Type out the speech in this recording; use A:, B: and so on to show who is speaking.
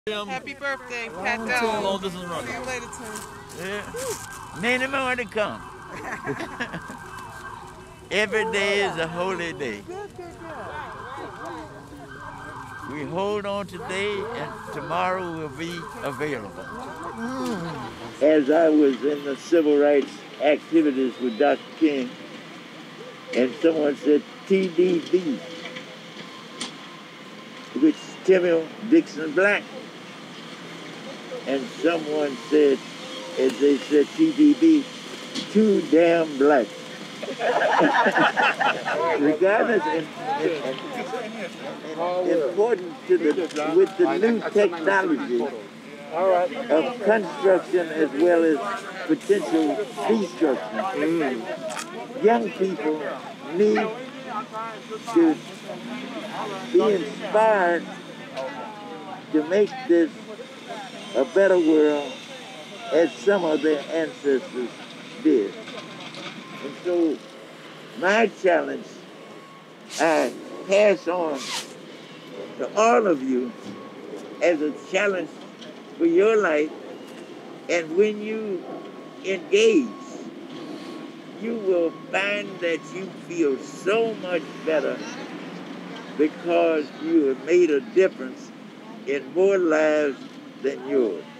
A: Happy birthday, Pat Dog.
B: Long distance runner.
A: See you later, Tim.
C: Yeah. Many more to come. Every day is a holy day. We hold on today and tomorrow will be available. As I was in the civil rights activities with Dr. King, and someone said TDB, which is Timuel Black. And someone said, as they said, TDB, too damn black. Regardless, and important to with the new technology of construction as well as potential destruction, young people need to be inspired to make this a better world as some of their ancestors did. And so my challenge I pass on to all of you as a challenge for your life, and when you engage, you will find that you feel so much better because you have made a difference in more lives than yours.